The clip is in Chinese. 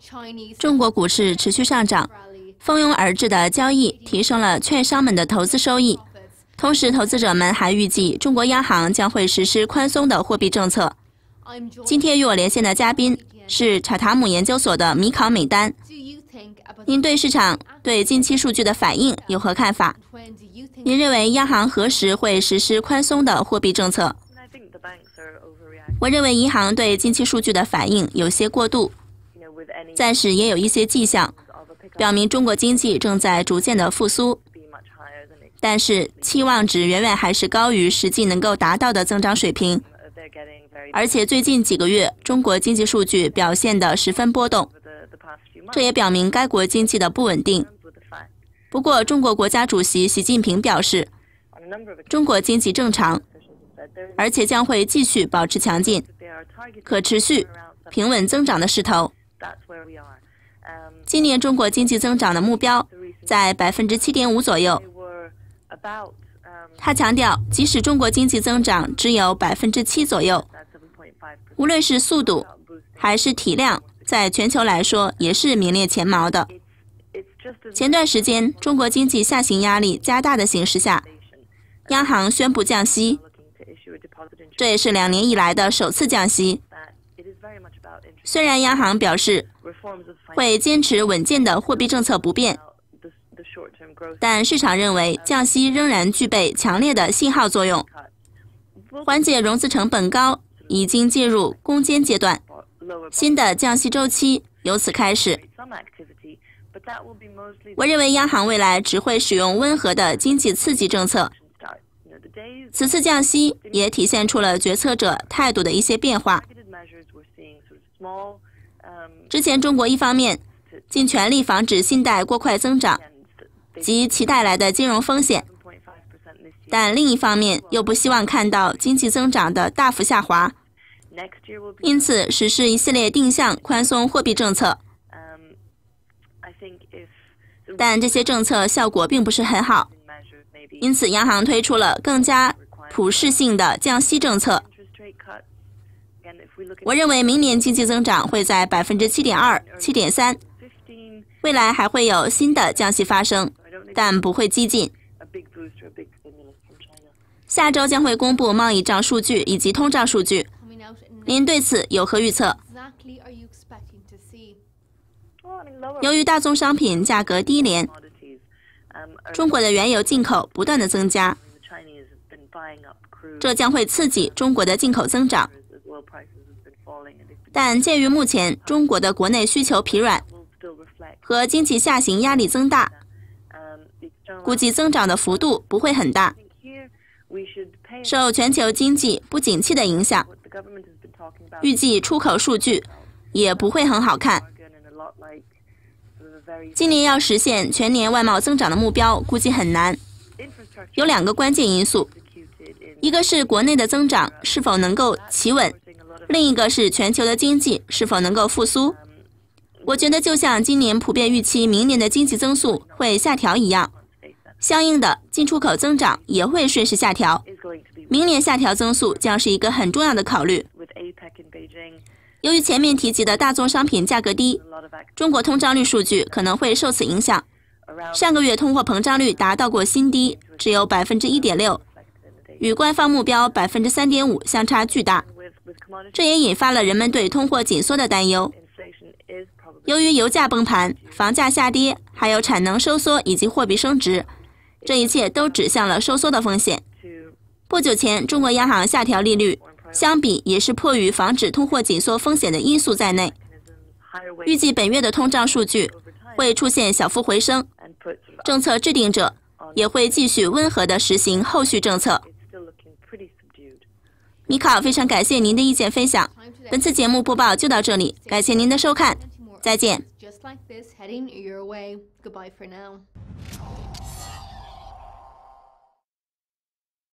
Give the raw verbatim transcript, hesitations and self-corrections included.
中国股市持续上涨，蜂拥而至的交易提升了券商们的投资收益。同时，投资者们还预计中国央行将会实施宽松的货币政策。今天与我连线的嘉宾是查塔姆研究所的米考美丹。您对市场对近期数据的反应有何看法？您认为央行何时会实施宽松的货币政策？我认为银行对近期数据的反应有些过度，暂时也有一些迹象表明中国经济正在逐渐的复苏，但是期望值远远还是高于实际能够达到的增长水平。而且最近几个月中国经济数据表现得十分波动，这也表明该国经济的不稳定。不过中国国家主席习近平表示，中国经济正常，而且将会继续保持强劲、可持续、平稳增长的势头。今年中国经济增长的目标在 百分之七点五 左右。他强调，即使中国经济增长只有 百分之七 左右，无论是速度还是体量，在全球来说也是名列前茅的。前段时间中国经济下行压力加大的形势下，央行宣布降息，这也是两年以来的首次降息。虽然央行表示会坚持稳健的货币政策不变，但市场认为降息仍然具备强烈的信号作用，缓解融资成本高已经进入攻坚阶段，新的降息周期由此开始。我认为央行未来只会使用温和的经济刺激政策。此次降息也体现出了决策者态度的一些变化。之前中国一方面尽全力防止信贷过快增长及其带来的金融风险，但另一方面又不希望看到经济增长的大幅下滑，因此实施一系列定向宽松货币政策。但这些政策效果并不是很好，因此央行推出了更加普适性的降息政策。我认为明年经济增长会在 百分之七点二、七点三， 未来还会有新的降息发生，但不会激进。下周将会公布贸易账数据以及通胀数据，您对此有何预测？由于大宗商品价格低廉，中国的原油进口不断的增加，这将会刺激中国的进口增长。但鉴于目前中国的国内需求疲软和经济下行压力增大，估计增长的幅度不会很大。受全球经济不景气的影响，预计出口数据也不会很好看。今年要实现全年外贸增长的目标估计很难，有两个关键因素，一个是国内的增长是否能够企稳，另一个是全球的经济是否能够复苏。我觉得就像今年普遍预期明年的经济增速会下调一样，相应的进出口增长也会顺势下调，明年下调增速将是一个很重要的考虑。由于前面提及的大宗商品价格低，中国通胀率数据可能会受此影响。上个月通货膨胀率达到过新低，只有 百分之一点六， 与官方目标 百分之三点五 相差巨大，这也引发了人们对通货紧缩的担忧。由于油价崩盘、房价下跌，还有产能收缩以及货币升值，这一切都指向了收缩的风险。不久前中国央行下调利率，相比也是迫于防止通货紧缩风险的因素在内。预计本月的通胀数据会出现小幅回升，政策制定者也会继续温和地实行后续政策。米考，非常感谢您的意见分享。本次节目播报就到这里，感谢您的收看，再见。